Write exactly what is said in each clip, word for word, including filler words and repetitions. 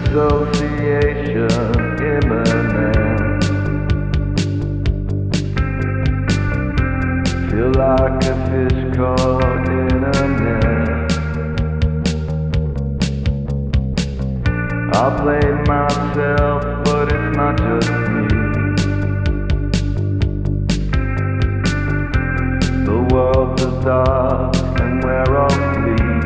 dissociation imminent. Feel like a fish caught in a net. I blame myself, but it's not just me. The world's a dark and we're all fleet.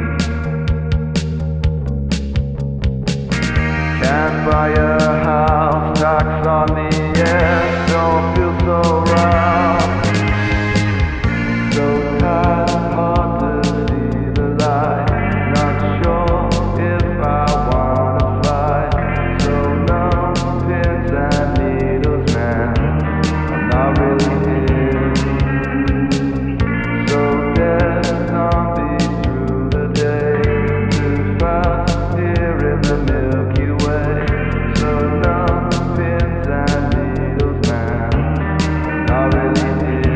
Can't buy a house, tax on the air, don't feel so wrong. So tired, hard to see the light. Not sure if I wanna fly. So numb, pins and needles, man, I'm not really here. So dead, zombie through the day, too fast here in the Milky Way. So numb, pins and needles, man, I'm not really here.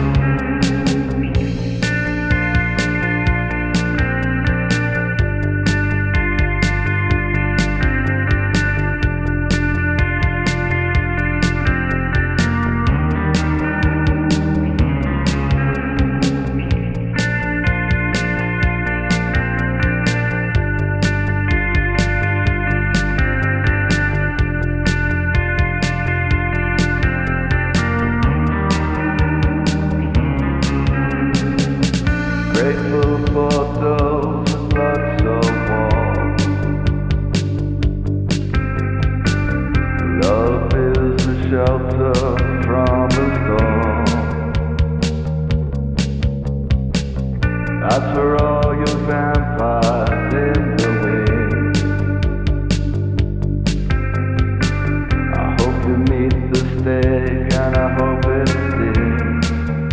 Grateful for those with blood so warm. Love is the shelter from the storm. That's for all your vampires in the wings. I hope you meet the stake and I hope it stings.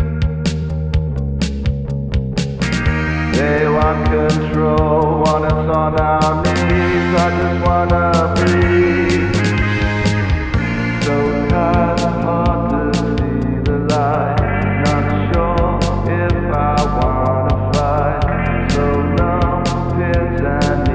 They want control, want us on our knees. I just wanna breathe. So tired, hard to see the light. Not sure if I wanna fight. So numb, pins and